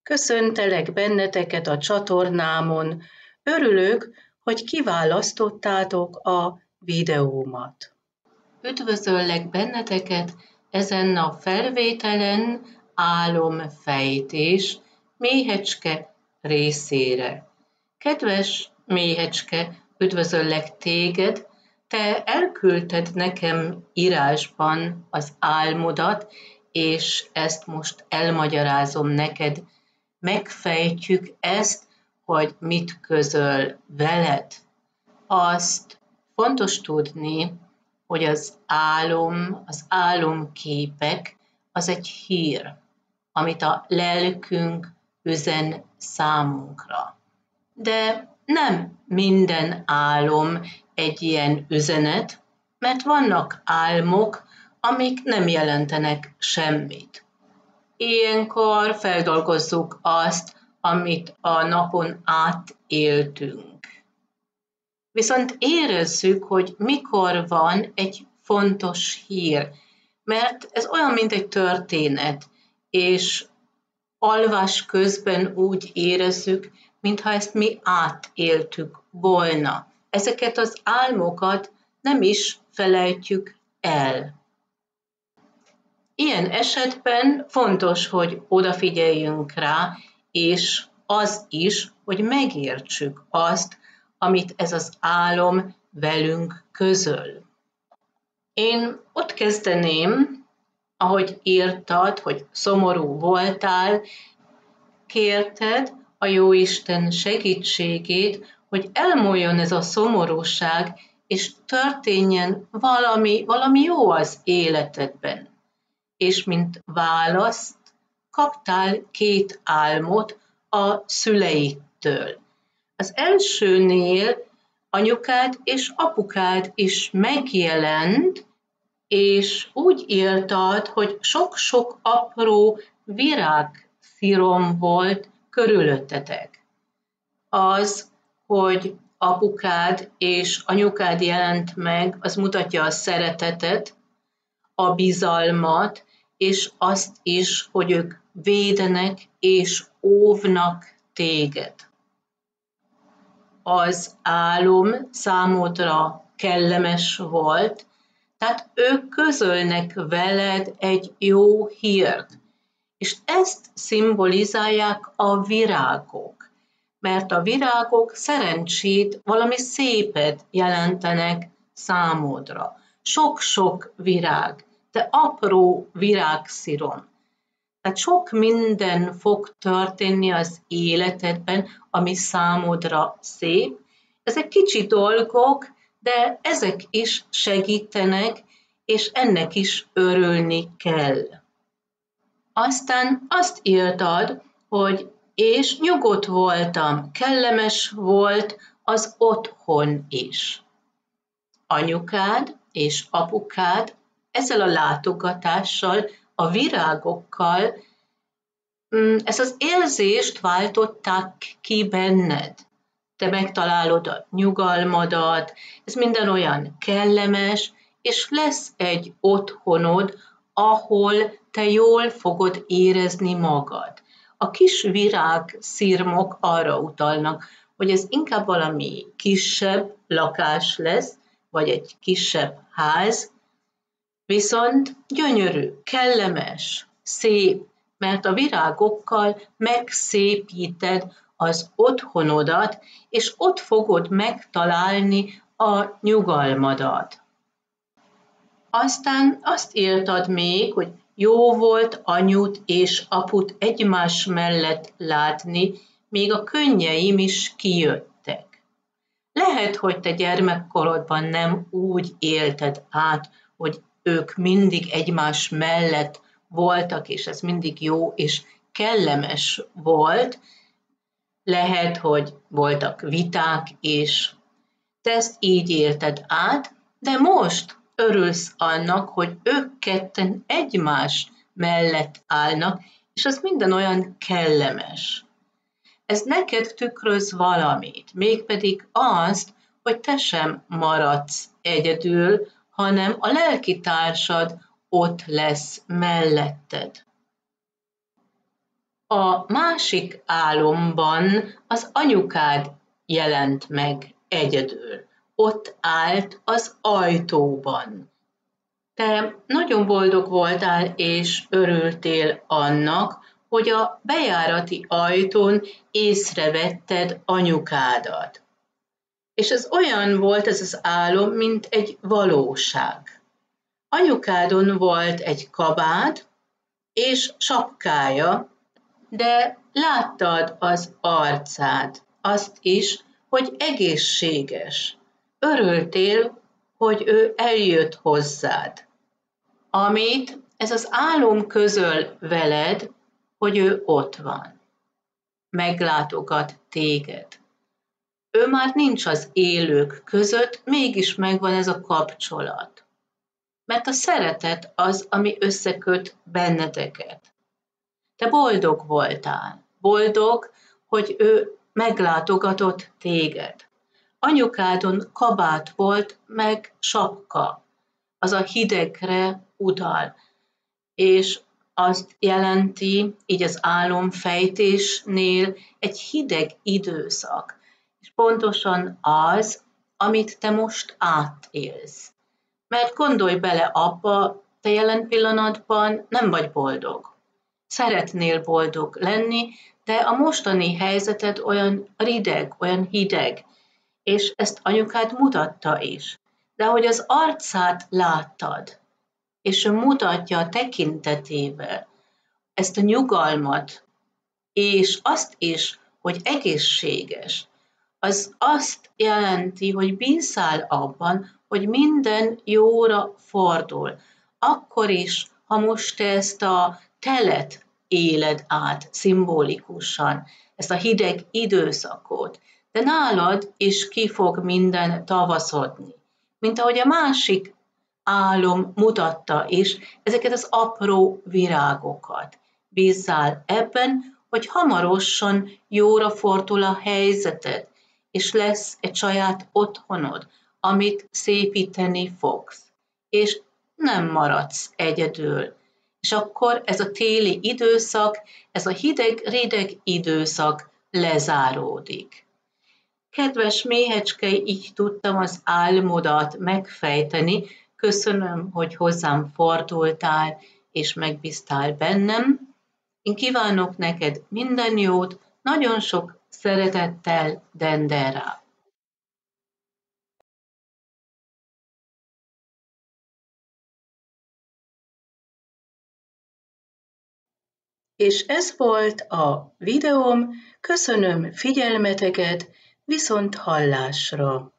Köszöntelek benneteket a csatornámon. Örülök, hogy kiválasztottátok a videómat. Üdvözöllek benneteket ezen a felvételen álomfejtés Méhecske részére. Kedves Méhecske, üdvözöllek téged, te elküldted nekem írásban az álmodat, és ezt most elmagyarázom neked. Megfejtjük ezt, hogy mit közöl veled. Azt fontos tudni, hogy az álomképek, az egy hír, amit a lelkünk üzen számunkra. De nem minden álom egy ilyen üzenet, mert vannak álmok, amik nem jelentenek semmit. Ilyenkor feldolgozzuk azt, amit a napon átéltünk. Viszont érezzük, hogy mikor van egy fontos hír, mert ez olyan, mint egy történet, és alvás közben úgy érezzük, mintha ezt mi átéltük volna. Ezeket az álmokat nem is felejtjük el. Ilyen esetben fontos, hogy odafigyeljünk rá, és az is, hogy megértsük azt, amit ez az álom velünk közöl. Én ott kezdeném, ahogy írtad, hogy szomorú voltál, kérted a Jóisten segítségét, hogy elmúljon ez a szomorúság, és történjen valami jó az életedben. És mint választ kaptál 2 álmot a szüleidtől. Az elsőnél anyukád és apukád is megjelent, és úgy írtad, hogy sok-sok apró virágszírom volt körülöttetek. Az, hogy apukád és anyukád jelent meg, az mutatja a szeretetet, a bizalmat, és azt is, hogy ők védenek és óvnak téged. Az álom számodra kellemes volt, tehát ők közölnek veled egy jó hírt, és ezt szimbolizálják a virágok, mert a virágok szerencsét, valami szépet jelentenek számodra. Sok-sok virág, de apró virágszírom. Tehát sok minden fog történni az életedben, ami számodra szép. Ezek kicsi dolgok, de ezek is segítenek, és ennek is örülni kell. Aztán azt írtad, hogy és nyugodt voltam, kellemes volt az otthon is. Anyukád és apukád ezzel a látogatással, a virágokkal ezt az érzést váltották ki benned. Te megtalálod a nyugalmadat, ez minden olyan kellemes, és lesz egy otthonod, ahol te jól fogod érezni magad. A kis virágszirmok arra utalnak, hogy ez inkább valami kisebb lakás lesz, vagy egy kisebb ház, viszont gyönyörű, kellemes, szép, mert a virágokkal megszépíted az otthonodat, és ott fogod megtalálni a nyugalmadat. Aztán azt írtad még, hogy jó volt anyut és aput egymás mellett látni, még a könnyeim is kijöttek. Lehet, hogy te gyermekkorodban nem úgy élted át, hogy ők mindig egymás mellett voltak, és ez mindig jó és kellemes volt. Lehet, hogy voltak viták, és te ezt így élted át, de most örülsz annak, hogy ők ketten egymás mellett állnak, és az minden olyan kellemes. Ez neked tükröz valamit, mégpedig azt, hogy te sem maradsz egyedül, hanem a lelkitársad ott lesz melletted. A másik álomban az anyukád jelent meg egyedül. Ott állt az ajtóban. Te nagyon boldog voltál és örültél annak, hogy a bejárati ajtón észrevetted anyukádat. És ez olyan volt ez az álom, mint egy valóság. Anyukádon volt egy kabát és sapkája, de láttad az arcát, azt is, hogy egészséges. Örültél, hogy ő eljött hozzád. Amit ez az álom közöl veled, hogy ő ott van. Meglátogat téged. Ő már nincs az élők között, mégis megvan ez a kapcsolat. Mert a szeretet az, ami összeköt benneteket. Te boldog voltál. Boldog, hogy ő meglátogatott téged. Anyukádon kabát volt, meg sapka. Az a hidegre utal. És azt jelenti, így az álomfejtésnél egy hideg időszak. És pontosan az, amit te most átélsz. Mert gondolj bele abba, te jelen pillanatban nem vagy boldog. Szeretnél boldog lenni, de a mostani helyzeted olyan rideg, olyan hideg, és ezt anyukád mutatta is. De hogy az arcát láttad, és ő mutatja a tekintetével ezt a nyugalmat, és azt is, hogy egészséges, az azt jelenti, hogy bízzál abban, hogy minden jóra fordul. Akkor is, ha most te ezt a telet éled át szimbolikusan, ezt a hideg időszakot, de nálad is ki fog minden tavaszodni. Mint ahogy a másik álom mutatta is ezeket az apró virágokat. Bízzál ebben, hogy hamarosan jóra fordul a helyzeted, és lesz egy saját otthonod, amit szépíteni fogsz, és nem maradsz egyedül. És akkor ez a téli időszak, ez a hideg-rideg időszak lezáródik. Kedves méhecske, így tudtam az álmodat megfejteni. Köszönöm, hogy hozzám fordultál, és megbíztál bennem. Én kívánok neked minden jót, nagyon sok szeretettel, Dendera. És ez volt a videóm, köszönöm figyelmeteket, viszont hallásra!